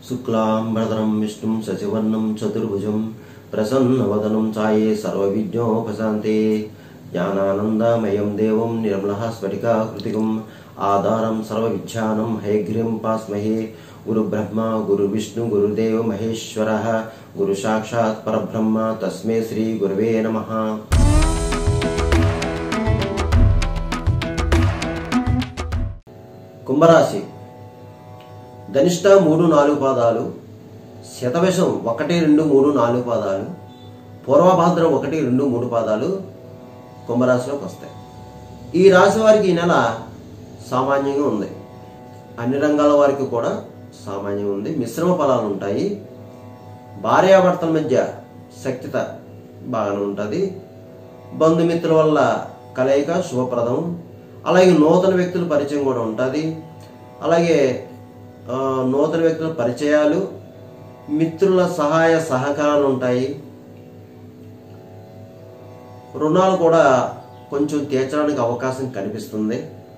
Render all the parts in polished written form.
शुक्लांबरधरं विष्णुं शशिवर्णं चतुर्भुजं प्रसन्नवदनं ఛాయే सर्वविघ्नोपशान्ते ज्ञानानन्दमयं देवं निर्मलः स्फटिकाकृतिकम् आधारं सर्वविद्यानां हयग्रीवं उपास्महे गुरुब्रह्मा गुरुविष्णु गुरुदेव महेश्वरः गुरुसाक्षात् परब्रह्म तस्मै श्री गुरवे नमः। కుంభరాశి ధనిష్ట 3-4 పాదాలు, శతవిషం 1-2-3-4 పాదాలు, పూర్వభాద్రం 1-2-3 పాదాలు కుంభరాశిలోకి వస్తాయి. ఈ రాశి వారికి ఈ నెల సామాన్యంగా ఉంది. అన్ని రంగాల వారికి కూడా సామాన్యంగా ఉంది. మిశ్రమ ఫలాలు ఉంటాయి. భార్యాభర్తల మధ్య శక్తిత బాగానే ఉంటుంది. బంధుమిత్రుల వల్ల కలయిక శుభప్రదం. అలాగే నూతన వ్యక్తుల పరిచయం కూడా ఉంటుంది. అలాగే నూతన వ్యక్తుల పరిచయాలు, మిత్రుల సహాయ సహకారాలు ఉంటాయి. రుణాలు కూడా కొంచెం తీర్చడానికి అవకాశం కనిపిస్తుంది.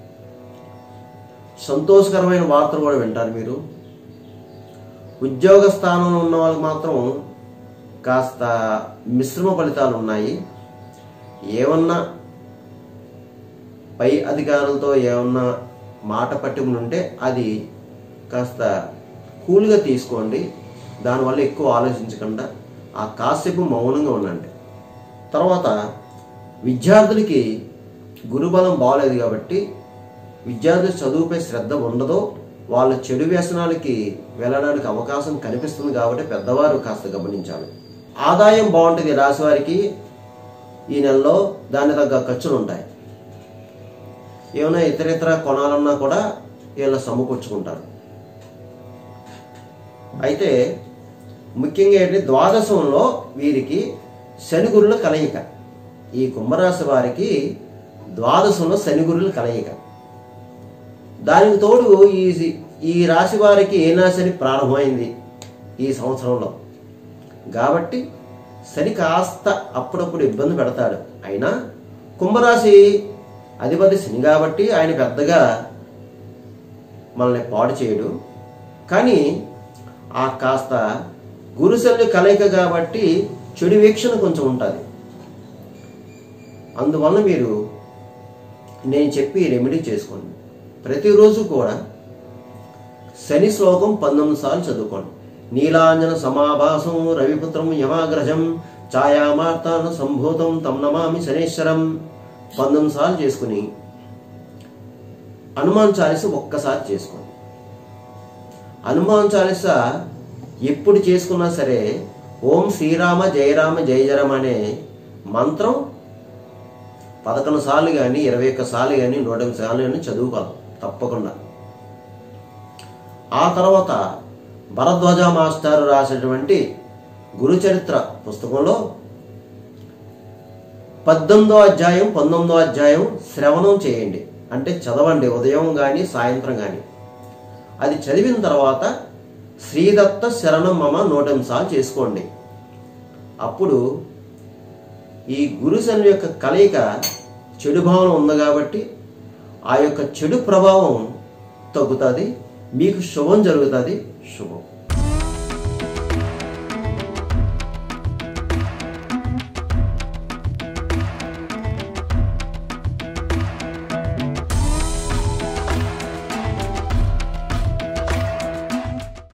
సంతోషకరమైన వార్తలు కూడా వింటారు మీరు. ఉద్యోగ స్థానంలో ఉన్న వాళ్ళకి మాత్రం కాస్త మిశ్రమ ఫలితాలు ఉన్నాయి. ఏమన్నా పై అధికారులతో ఏమన్నా మాట పట్టింపులు ఉంటే అది కాస్త కూల్గా తీసుకోండి. దానివల్ల ఎక్కువ ఆలోచించకుండా ఆ కాసేపు మౌనంగా ఉండండి. తర్వాత విద్యార్థులకి గురుబలం బాగలేదు కాబట్టి విద్యార్థులు చదువుపై శ్రద్ధ ఉండదో వాళ్ళ చెడు వ్యసనాలకి వెళ్ళడానికి అవకాశం కనిపిస్తుంది. కాబట్టి పెద్దవారు కాస్త గమనించాలి. ఆదాయం బాగుంటుంది రాశి వారికి ఈ నెలలో. దాని తగ్గ ఖర్చులు ఉంటాయి. ఏమైనా ఇతర కొనాలన్నా కూడా వీళ్ళ సమకూర్చుకుంటారు. అయితే ముఖ్యంగా ఏంటి, ద్వాదశంలో వీరికి శని గురుల కలయిక. ఈ కుంభరాశి వారికి ద్వాదశంలో శని గురుల కలయిక. దానికి తోడు ఈ రాశి వారికి ఏనాశని ప్రారంభమైంది ఈ సంవత్సరంలో. కాబట్టి శని కాస్త అప్పుడప్పుడు ఇబ్బంది పెడతాడు. అయినా కుంభరాశి అధిపతి శని కాబట్టి ఆయన పెద్దగా మనల్ని పాడు చేయడు. కానీ ఆ కాస్త గురుశల్య కలయిక కాబట్టి చెడు వీక్షణ కొంచెం ఉంటుంది. అందువల్ల మీరు నేను చెప్పి రెమెడీ చేసుకోండి. ప్రతిరోజు కూడా శని శ్లోకం 19 సార్లు చదువుకోండి. నీలాంజన సమాభాసం రవిపుత్రం యమాగ్రజం ఛాయామార్తాన సంభూతం తం నమామి శనేశ్వరం 19 సార్లు చేసుకుని హనుమాన్ చాలీస ఒక్కసారి చేసుకోండి. హనుమాన్ చాలీస ఎప్పుడు చేసుకున్నా సరే ఓం శ్రీరామ జయరామ జయజరం అనే మంత్రం 11 సార్లు కానీ 21 సార్లు కానీ 108 సార్లు కానీ చదువుకోవాలి తప్పకుండా. ఆ తర్వాత భరద్వాజ మాస్టారు రాసినటువంటి గురుచరిత్ర పుస్తకంలో 18వ అధ్యాయం 19వ అధ్యాయం శ్రవణం చేయండి. అంటే చదవండి, ఉదయం కానీ సాయంత్రం కానీ. అది చదివిన తర్వాత శ్రీదత్త శరణం మమ 108 సార్లు చేసుకోండి. అప్పుడు ఈ గురుశని యొక్క కలయిక చెడు భావన ఉంది కాబట్టి ఆ యొక్క చెడు ప్రభావం తగ్గుతుంది. మీకు శుభం జరుగుతుంది. శుభం.